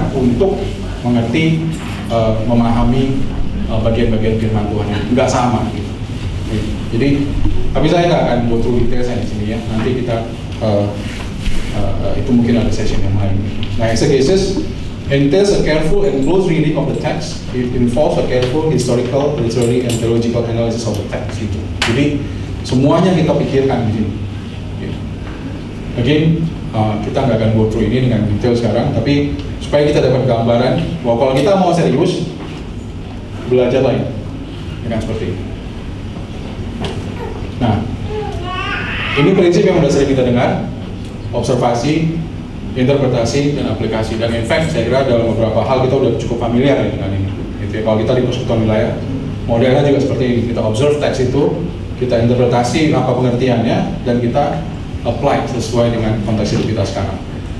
kita untuk mengerti, memahami bagian-bagian firman Tuhan yang nggak sama gitu. Jadi, tapi saya nggak akan go through detailsnya di sini ya. Nanti kita itu mungkin ada session yang lain. Nah, exegesis entails a careful and close reading of the text. It involves a careful historical, literary, and theological analysis of the text. Gitu. Jadi semuanya kita pikirkan di sini. Again, kita nggak akan go through ini dengan detail sekarang, tapi supaya kita dapat gambaran bahwa kalau kita mau serius belajar lain dengan seperti ini. Nah, ini prinsip yang sudah sering kita dengar: observasi, interpretasi, dan aplikasi. Dan in fact, saya kira dalam beberapa hal kita udah cukup familiar ya dengan ini. Gitu ya. Kalau kita di persekutuan wilayah, modelnya juga seperti ini. Kita observe teks itu, kita interpretasi apa pengertiannya, dan kita apply sesuai dengan konteks hidup kita sekarang.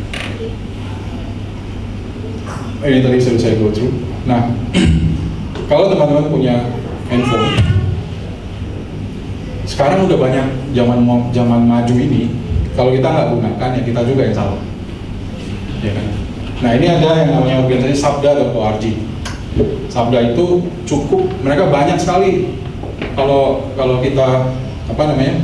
Ini tadi sudah saya go through. Nah, kalau teman-teman punya handphone, sekarang udah banyak zaman maju ini. Kalau kita nggak gunakan, ya kita juga yang salah. Ya kan? Nah, ini ada yang namanya organisasi sabda.org. Sabda itu cukup, mereka banyak sekali. Kalau kita apa namanya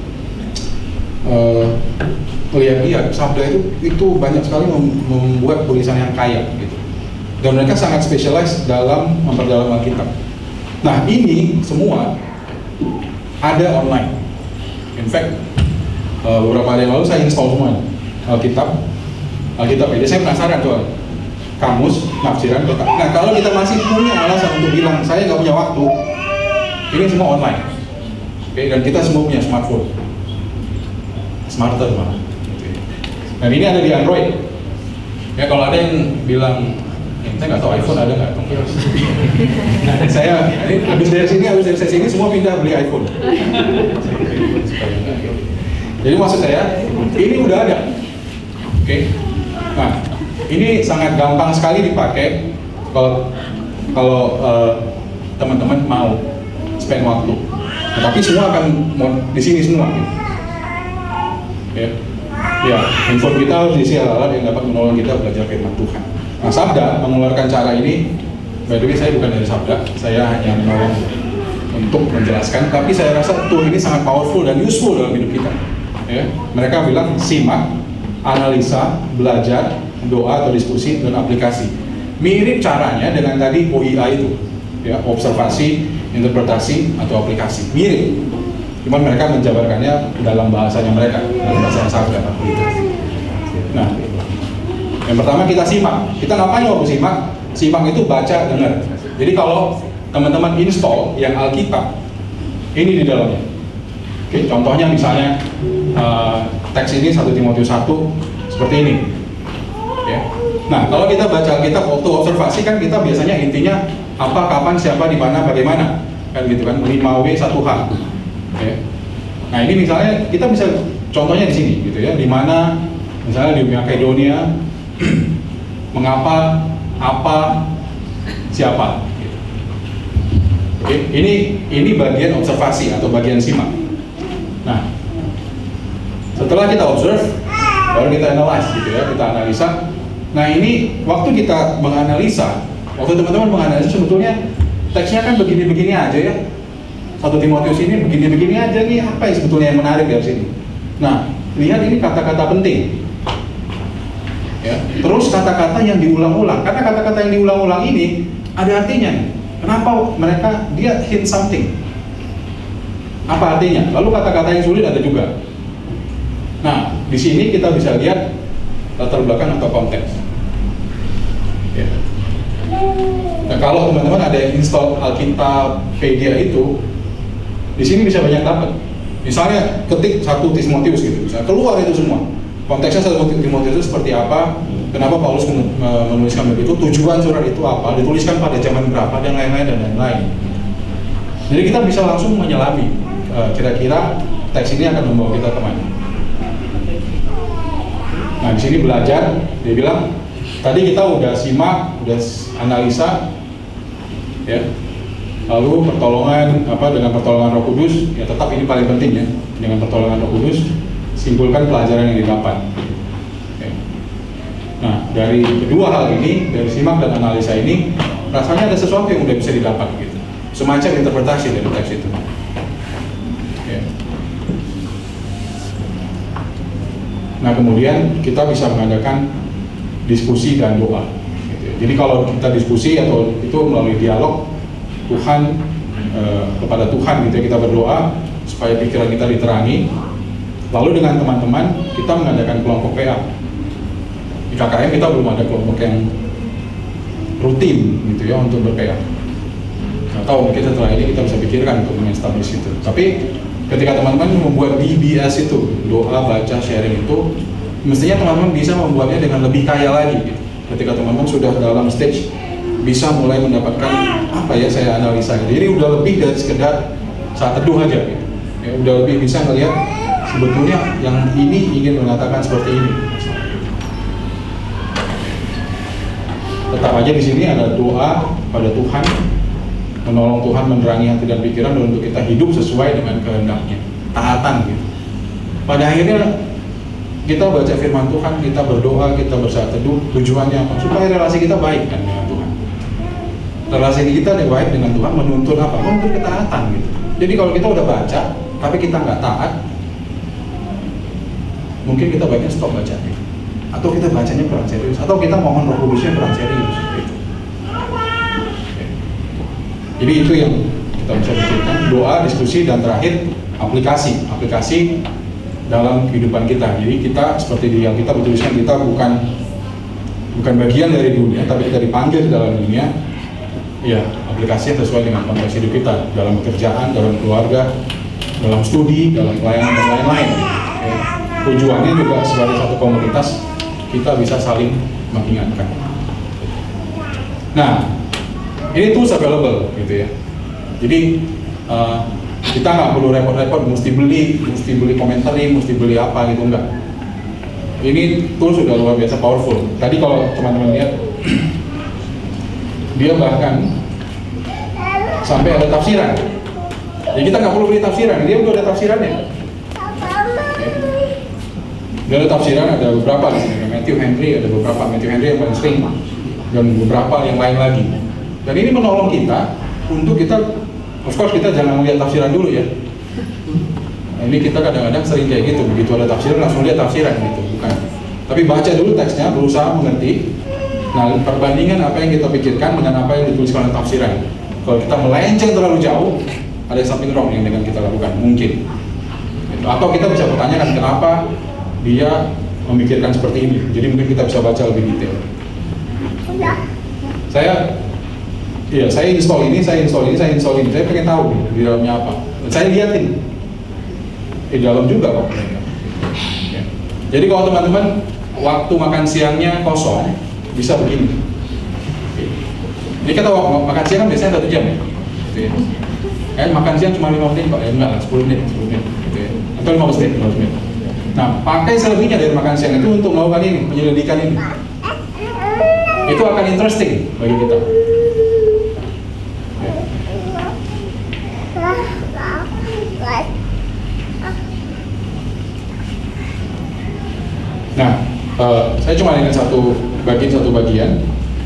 lihat sabda itu banyak sekali membuat tulisan yang kaya gitu. Dan mereka sangat spesialis dalam memperdalam Alkitab. Nah, ini semua ada online. In fact, beberapa hari lalu saya install semua Alkitab. Jadi saya penasaran tuh, kamus, nafsiran, kotak. Nah, kalau kita masih punya alasan untuk bilang saya nggak punya waktu, ini semua online. Oke, dan kita semua punya smartphone, smarter malah. Dan ini ada di Android. Ya, kalau ada yang bilang, saya nggak tahu iPhone ada nggak? Nah, saya habis dari sini semua pindah beli iPhone. Jadi maksud saya, ini udah ada. Oke. Nah, ini sangat gampang sekali dipakai kalau teman-teman mau spend waktu. Nah, tapi semua akan di sini semua. Ya, handphone kita harus diisi hal-hal yang dapat menolong kita belajar firman Tuhan. Nah, Sabda mengeluarkan cara ini. By the way, saya bukan dari Sabda, saya hanya menolong untuk menjelaskan. Tapi saya rasa tool ini sangat powerful dan useful dalam hidup kita. Ya, mereka bilang simak, analisa, belajar, doa atau diskusi, dan aplikasi. Mirip caranya dengan tadi OIA itu, ya, observasi, interpretasi, atau aplikasi. Mirip, cuman mereka menjabarkannya dalam bahasanya mereka, dalam bahasa yang Sabda. Nah, yang pertama kita simak. Kita ngapain waktu simak? Simak itu baca, dengar. Jadi kalau teman-teman install yang Alkitab, ini di dalamnya. Oke, contohnya misalnya teks ini 1 Timotius 1 seperti ini. Ya. Nah, kalau kita baca Alkitab waktu observasi kan kita biasanya intinya apa, kapan, siapa, di mana, bagaimana, kan gitu kan, 5W 1H. Ya. Nah, ini misalnya kita bisa contohnya di sini gitu ya, di mana misalnya di Makedonia, mengapa, apa, siapa. Gitu. Oke, ini bagian observasi atau bagian simak. Nah, setelah kita observe, baru kita analyze gitu ya, kita analisa. Nah, ini waktu kita menganalisa, waktu teman-teman menganalisa sebetulnya teksnya kan begini-begini aja ya. 1 Timotius ini begini-begini aja nih, apa yang sebetulnya yang menarik dari sini. Nah, lihat ini kata-kata penting. Ya, terus kata-kata yang diulang-ulang, karena kata-kata yang diulang-ulang ini ada artinya. Kenapa mereka dia hint something? Apa artinya? Lalu kata-kata yang sulit ada juga. Nah, di sini kita bisa lihat latar belakang atau konteks. Ya. Nah, kalau teman-teman ada yang install Alkitapedia itu, di sini bisa banyak dapat. Misalnya ketik 1 Timotius gitu, misalnya keluar itu semua. Konteksnya 1 Timotius itu seperti apa? Kenapa Paulus menuliskan begitu? Tujuan surat itu apa? Dituliskan pada zaman berapa? Dan lain-lain dan lain-lain. Jadi kita bisa langsung menyelami kira-kira teks ini akan membawa kita kemana. Nah, di sini belajar, dia bilang tadi kita udah simak, udah analisa, ya. Lalu pertolongan dengan pertolongan Roh Kudus, ya tetap ini paling penting ya. Dengan pertolongan Roh Kudus, simpulkan pelajaran yang didapat. Okay. Nah, dari kedua hal ini, dari simak dan analisa ini, rasanya ada sesuatu yang udah bisa didapat gitu. Semacam interpretasi dari teks itu. Ya. Nah, kemudian kita bisa mengadakan diskusi dan doa. Gitu. Jadi kalau kita diskusi atau itu melalui dialog, Tuhan kepada Tuhan gitu ya, kita berdoa supaya pikiran kita diterangi. Lalu dengan teman-teman kita mengadakan kelompok PA. Di KKM kita belum ada kelompok yang rutin gitu ya untuk ber-PA. Atau mungkin setelah ini kita bisa pikirkan untuk mengestablish itu. Tapi ketika teman-teman membuat DBS itu, doa, baca, sharing itu, mestinya teman-teman bisa membuatnya dengan lebih kaya lagi gitu. Ketika teman-teman sudah dalam stage bisa mulai mendapatkan apa ya, saya analisa. Jadi udah lebih dari sekedar saat teduh aja gitu. Ya, udah lebih bisa melihat sebetulnya yang ini ingin mengatakan seperti ini. Tetap aja di sini ada doa pada Tuhan, menolong Tuhan menerangi hati dan pikiran untuk kita hidup sesuai dengan kehendaknya, taatan gitu. Pada akhirnya kita baca firman Tuhan, kita berdoa, kita bersaat teduh, tujuannya apa? Supaya relasi kita baik kan dengan Tuhan. Relasi kita yang baik dengan Tuhan menuntut apa? Menuntut ketaatan gitu. Jadi kalau kita udah baca, tapi kita nggak taat, mungkin kita baiknya stop bacanya. Atau kita bacanya kurang serius, atau kita mohon Roh Kudusnya kurang serius gitu. Jadi itu yang kita bisa pikirkan, doa, diskusi, dan terakhir aplikasi dalam kehidupan kita. Jadi kita seperti yang kita bertuliskan, kita bukan bagian dari dunia, tapi kita dipanggil dalam dunia. Ya, aplikasi yang sesuai dengan konteks hidup kita, dalam pekerjaan, dalam keluarga, dalam studi, dalam pelayanan dan lain-lain. Tujuannya juga sebagai satu komunitas kita bisa saling mengingatkan. Nah, ini tools available gitu ya. Jadi kita nggak perlu repot-repot mesti beli komentari, mesti beli apa gitu, enggak. Ini tools sudah luar biasa powerful. Tadi kalau teman-teman lihat, dia bahkan sampai ada tafsiran. Jadi kita nggak perlu beli tafsiran, dia udah ada tafsirannya. Dia ada tafsiran, ada beberapa di sini. Matthew Henry yang paling sering, dan beberapa yang lain lagi. Dan ini menolong kita untuk kita, of course kita jangan melihat tafsiran dulu ya. Nah, ini kita kadang-kadang sering kayak gitu, begitu ada tafsiran langsung lihat tafsiran gitu, bukan. Tapi baca dulu teksnya, berusaha mengerti. Nah, perbandingan apa yang kita pikirkan dengan apa yang dituliskan oleh tafsiran. Kalau kita melenceng terlalu jauh, ada something wrong yang dengan kita lakukan, mungkin. Atau kita bisa pertanyakan kenapa dia memikirkan seperti ini. Jadi mungkin kita bisa baca lebih detail. Saya install ini. Saya pengen tahu di dalamnya apa. Dan saya liatin. Di dalam juga kok. Ya. Jadi kalau teman-teman waktu makan siangnya kosong, bisa begini. Ini kita makan siang kan biasanya 1 jam ya. Gitu ya. Makan siang cuma 5 menit Pak. Ya enggak lah, 10 menit gitu ya. Atau 15 menit. Nah, pakai selebihnya dari makan siang itu untuk melakukan ini, penyelidikan ini. Itu akan interesting bagi kita. Nah, saya cuma ingat satu bagian.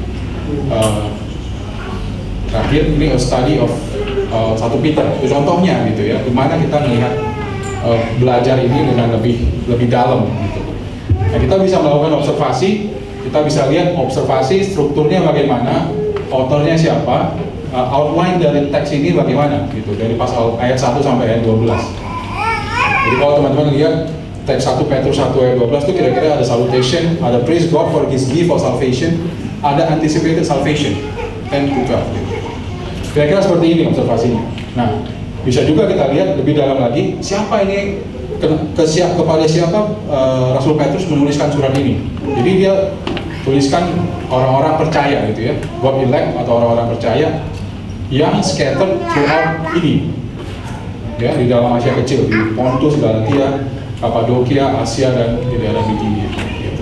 Terakhir ini a study of 1 Peter. Itu contohnya gitu ya, dimana kita melihat belajar ini dengan lebih dalam gitu. Nah, kita bisa melakukan observasi, kita bisa lihat observasi strukturnya bagaimana, autornya siapa, outline dari teks ini bagaimana gitu, dari pasal ayat 1 sampai ayat 12. Jadi kalau teman-teman lihat teks 1 Petrus 1 ayat 12 itu kira-kira ada salutation, ada praise God for His gift of salvation, ada anticipated salvation, 10 to 12 gitu. Kira-kira seperti ini observasinya. Nah, bisa juga kita lihat lebih dalam lagi, siapa ini, kepada siapa Rasul Petrus menuliskan surat ini. Jadi dia tuliskan orang-orang percaya gitu ya, God elect atau orang-orang percaya yang scattered throughout ini ya, di dalam Asia Kecil, di Pontus, Galatia, Kapadokia, Asia, dan di daerah Bitinia gitu.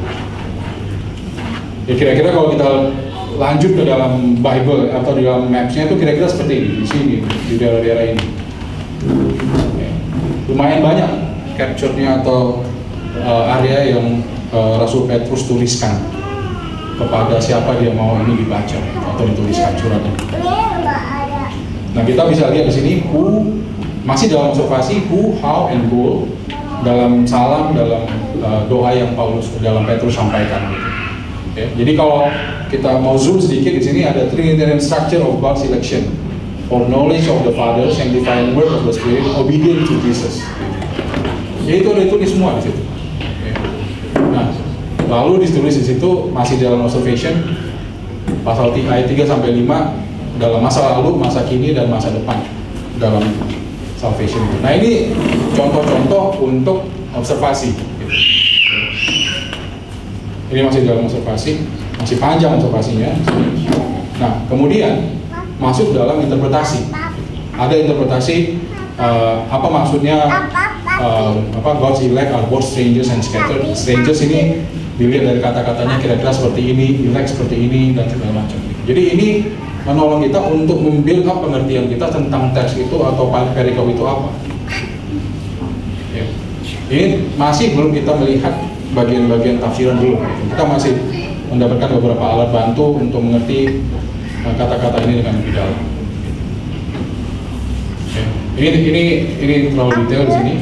Ya kira-kira kalau kita lanjut ke dalam Bible atau di dalam maps-nya itu kira-kira seperti ini, di sini, di daerah-daerah ini. Ya. Lumayan banyak capture-nya atau area yang Rasul Petrus tuliskan kepada siapa dia mau ini dibaca atau dituliskan suratnya. Nah, kita bisa lihat di sini who, masih dalam observasi who, how, and goal dalam salam, dalam doa yang dalam Petrus sampaikan gitu. Okay. Jadi kalau kita mau zoom sedikit di sini ada Trinitarian structure of God's election for knowledge of the Father, sanctifying word of the Spirit, obedient to Jesus. Jadi itu ditulis semua di situ. Okay. Nah, lalu ditulis di situ masih dalam observation pasal ayat 3 sampai 5 dalam masa lalu, masa kini, dan masa depan dalam salvation itu. Nah, ini contoh-contoh untuk observasi. Ini masih dalam observasi, masih panjang observasinya. Nah, kemudian masuk dalam interpretasi. Ada interpretasi apa maksudnya God's elect are both strangers and scattered. Strangers ini dilihat dari kata-katanya kira-kira seperti ini, elect seperti ini, dan segala macam. Jadi ini menolong kita untuk membuild up pengertian kita tentang teks itu atau perikop itu apa. Ya. Ini masih belum kita melihat bagian-bagian tafsiran dulu. Kita masih mendapatkan beberapa alat bantu untuk mengerti kata-kata ini dengan lebih dalam. Ya. Ini terlalu detail di sini.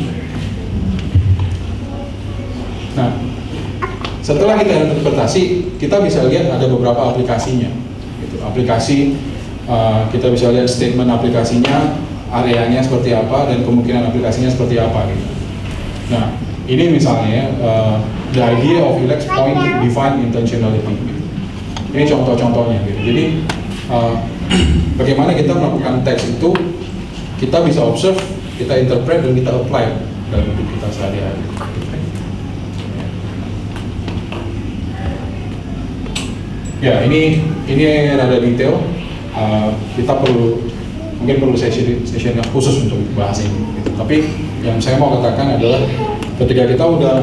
Nah, setelah kita interpretasi, kita bisa lihat ada beberapa aplikasinya. Gitu. Aplikasi kita bisa lihat statement aplikasinya, areanya seperti apa, dan kemungkinan aplikasinya seperti apa. Gitu. Nah, ini misalnya the idea of elect point to divine intentionality. Gitu. Ini contoh-contohnya. Gitu. Jadi bagaimana kita melakukan teks itu, kita bisa observe, kita interpret, dan kita apply dalam hidup kita sehari-hari. Ya, ini rada detail. Kita mungkin perlu session yang khusus untuk bahas ini. Gitu. Tapi yang saya mau katakan adalah ketika kita udah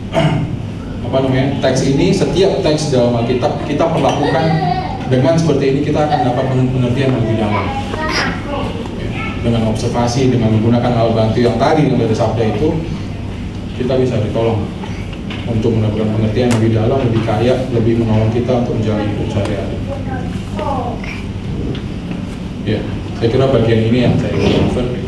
teks ini, setiap teks dalam Alkitab kita perlakukan dengan seperti ini, kita akan dapat pengertian yang lebih dalam. Dengan observasi, dengan menggunakan alat bantu yang tadi yang dari sabda itu, kita bisa ditolong untuk mendapatkan pengertian lebih dalam, lebih kaya, lebih menolong kita untuk menjalani hidup sehari-hari. Ya, saya kira bagian ini yang saya ingin cover.